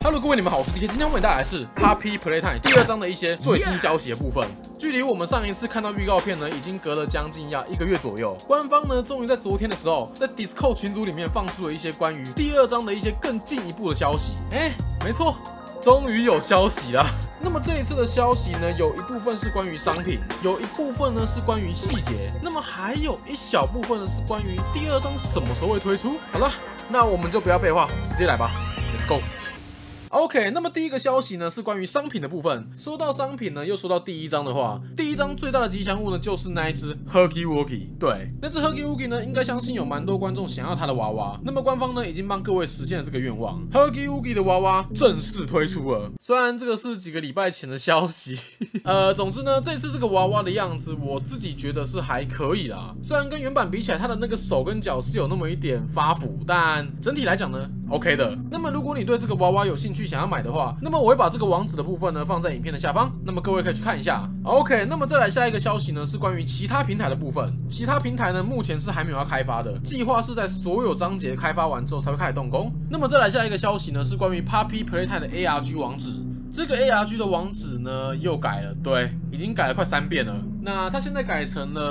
Hello， 各位你们好，我是 DK， 今天我们带来的是 Puppy Playtime 第2章的一些最新消息的部分。距离我们上一次看到预告片呢，已经隔了将近1个月左右。官方呢，终于在昨天的时候，在 Discord 群组里面放出了一些关于第2章的一些更进一步的消息。没错，终于有消息啦。那么这一次的消息呢，有一部分是关于商品，有一部分呢是关于细节，那么还有一小部分呢是关于第2章什么时候会推出。好了，那我们就不要废话，直接来吧 ，Let's go。OK， 那么第一个消息呢是关于商品的部分。说到商品呢，又说到第1章的话，第1章最大的吉祥物呢就是那一只 Huggy Wuggy。对，那只 Huggy Wuggy 呢，应该相信有蛮多观众想要它的娃娃。那么官方呢已经帮各位实现了这个愿望 ，Huggy Wuggy 的娃娃正式推出了。虽然这个是几个礼拜前的消息，总之呢，这次这个娃娃的样子，我自己觉得是还可以啦。虽然跟原版比起来，它的那个手跟脚是有那么一点发福，但整体来讲呢 ，OK 的。那么如果你对这个娃娃有兴趣，想要买的话，那么我会把这个网址的部分呢放在影片的下方，那么各位可以去看一下。OK， 那么再来下一个消息呢是关于其他平台的部分。其他平台呢目前是还没有要开发的，计划是在所有章节开发完之后才会开始动工。那么再来下一个消息呢是关于 Puppy Playtime 的 ARG 网址。这个 ARG 的网址呢又改了，对，已经改了快3遍了。那它现在改成了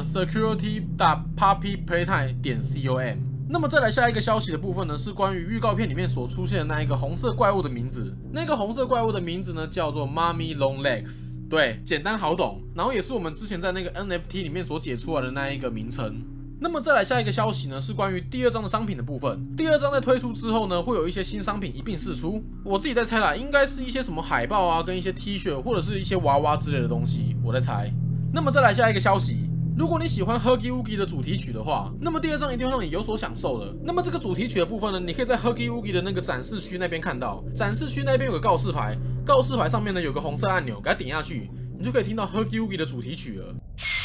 security.puppyplaytime.com。那么再来下一个消息的部分呢，是关于预告片里面所出现的那一个红色怪物的名字。那个红色怪物的名字呢，叫做 Mommy Long Legs。对，简单好懂，然后也是我们之前在那个 NFT 里面所解出来的那一个名称。那么再来下一个消息呢，是关于第2章的商品的部分。第2章在推出之后呢，会有一些新商品一并释出。我自己在猜啦，应该是一些什么海报啊，跟一些 T 恤或者是一些娃娃之类的东西，我在猜。那么再来下一个消息。如果你喜欢 Huggy Wuggy 的主题曲的话，那么第2章一定会让你有所享受的。那么这个主题曲的部分呢，你可以在 Huggy Wuggy 的那个展示区那边看到。展示区那边有个告示牌，告示牌上面呢有个红色按钮，给它点下去，你就可以听到 Huggy Wuggy 的主题曲了。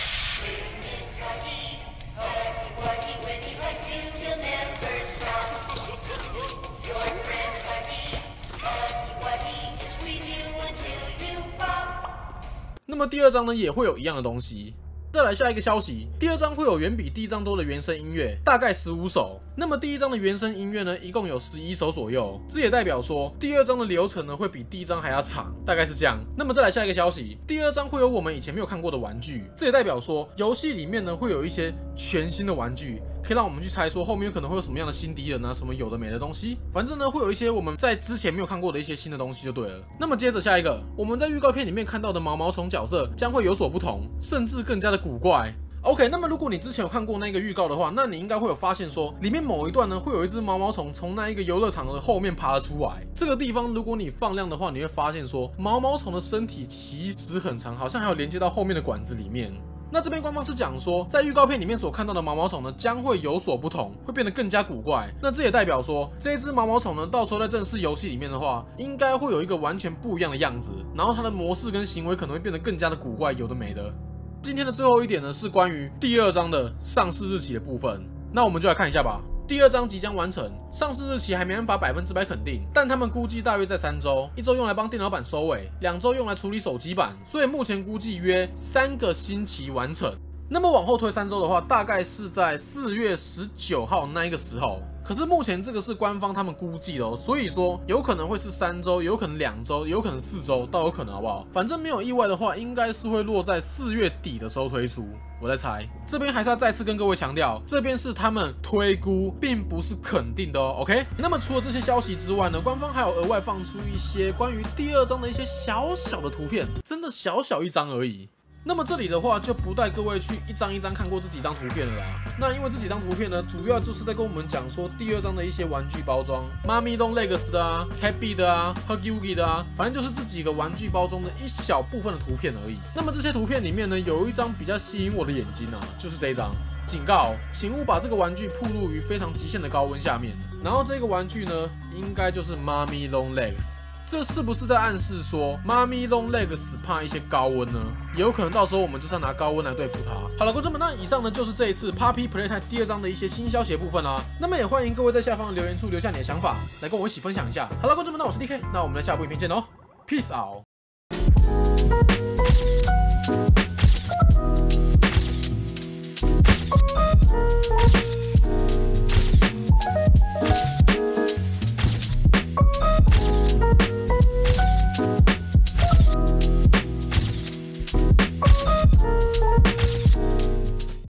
那么第2章呢也会有一样的东西。再来下一个消息，第2章会有远比第1章多的原声音乐，大概15首。那么第1章的原声音乐呢，一共有11首左右，这也代表说第2章的流程呢会比第1章还要长，大概是这样。那么再来下一个消息，第2章会有我们以前没有看过的玩具，这也代表说游戏里面呢会有一些全新的玩具，可以让我们去猜说后面有可能会有什么样的新敌人啊，什么有的没的东西。反正呢会有一些我们在之前没有看过的一些新的东西就对了。那么接着下一个，我们在预告片里面看到的毛毛虫角色将会有所不同，甚至更加的古怪。OK， 那么如果你之前有看过那个预告的话，那你应该会有发现说，里面某一段呢会有一只毛毛虫从那一个游乐场的后面爬了出来。这个地方如果你放亮的话，你会发现说，毛毛虫的身体其实很长，好像还有连接到后面的管子里面。那这边官方是讲说，在预告片里面所看到的毛毛虫呢，将会有所不同，会变得更加古怪。那这也代表说，这一只毛毛虫呢，到时候在正式游戏里面的话，应该会有一个完全不一样的样子，然后它的模式跟行为可能会变得更加的古怪，有的没的。今天的最后一点呢，是关于第2章的上市日期的部分。那我们就来看一下吧。第2章即将完成，上市日期还没办法100%肯定，但他们估计大约在3周，1周用来帮电脑版收尾，2周用来处理手机版，所以目前估计约3个星期完成。那么往后推3周的话，大概是在4月19号那一个时候。可是目前这个是官方他们估计的哦，所以说有可能会是3周，有可能2周，有可能4周，都有可能，好不好？反正没有意外的话，应该是会落在4月底的时候推出。我在猜，这边还是要再次跟各位强调，这边是他们推估，并不是肯定的哦。OK， 那么除了这些消息之外呢，官方还有额外放出一些关于第2章的一些小小的图片，真的小小一张而已。那么这里的话就不带各位去一张一张看过这几张图片了啦。那因为这几张图片呢，主要就是在跟我们讲说第2章的一些玩具包装 ，Mommy Long Legs 的啊 ，Cappy 的啊 ，Huggy Wuggy 的啊，反正就是这几个玩具包中的一小部分的图片而已。那么这些图片里面呢，有一张比较吸引我的眼睛啊，就是这一张。警告，请勿把这个玩具暴露于非常极限的高温下面。然后这个玩具呢，应该就是 Mommy Long Legs。这是不是在暗示说Mommy Long Legs 怕一些高温呢？也有可能到时候我们就是要拿高温来对付它。好了，观众们，那以上呢就是这一次 Puppy Playtime 第2章的一些新消息的部分啦。那么也欢迎各位在下方的留言处留下你的想法，来跟我一起分享一下。好了，观众们，那我是 DK， 那我们在下部影片见喽 ，Peace out。